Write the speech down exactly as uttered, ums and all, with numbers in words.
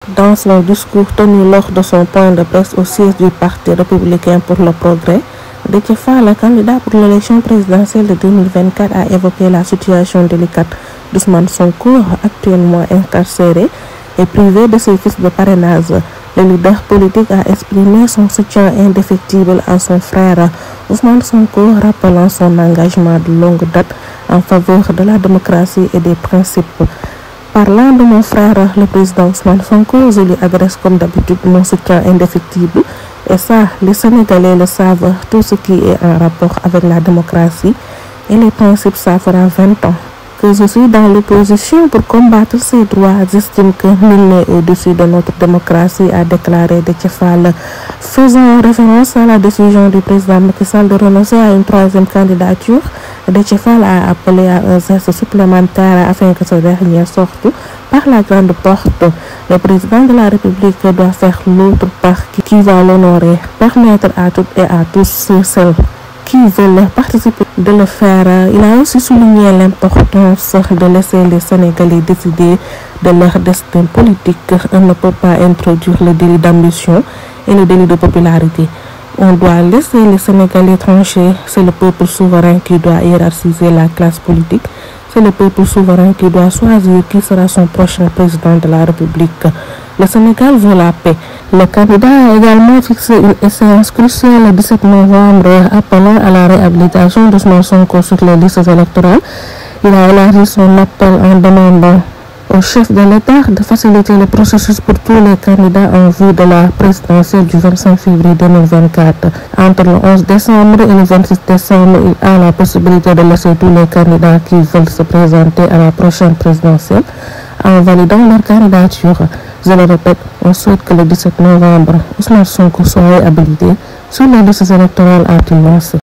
Dans son discours tenu lors de son point de presse au siège du Parti républicain pour le progrès, Déthié Fall, le candidat pour l'élection présidentielle de deux mille vingt-quatre, a évoqué la situation délicate d'Ousmane Sonko, actuellement incarcéré et privé de ses fiches de parrainage. Le leader politique a exprimé son soutien indéfectible à son frère Ousmane Sonko, rappelant son engagement de longue date en faveur de la démocratie et des principes. Parlant de mon frère, le président Ousmane Sonko, je lui adresse comme d'habitude mon soutien indéfectible. Et ça, les Sénégalais le savent, tout ce qui est en rapport avec la démocratie et les principes, ça fera vingt ans que je suis dans l'opposition pour combattre ces droits. J'estime que nul n'est au-dessus de notre démocratie, a déclaré Déthié Fall, faisant référence à la décision du président Macky Sall de renoncer à une troisième candidature. Déthié Fall a appelé à un geste supplémentaire afin que ce dernier sorte par la grande porte. Le président de la République doit faire l'autre part qui va l'honorer, permettre à toutes et à tous ceux celles qui veulent participer de le faire. Il a aussi souligné l'importance de laisser les Sénégalais décider de leur destin politique. On ne peut pas introduire le délit d'ambition et le délit de popularité. On doit laisser les Sénégalais trancher. C'est le peuple souverain qui doit hiérarchiser la classe politique. C'est le peuple souverain qui doit choisir qui sera son prochain président de la République. Le Sénégal veut la paix. Le candidat a également fixé une échéance cruciale le dix-sept novembre, appelant à la réhabilitation d'Ousmane Sonko sur les listes électorales. Il a élargi son appel en demandant au chef de l'État de faciliter le processus pour tous les candidats en vue de la présidentielle du vingt-cinq février deux mille vingt-quatre. Entre le onze décembre et le vingt-six décembre, il a la possibilité de laisser tous les candidats qui veulent se présenter à la prochaine présidentielle en validant leur candidature. Je le répète, on souhaite que le dix-sept novembre, Ousmane Sonko soit réhabilité sur les listes électorales, a-t-il lancé.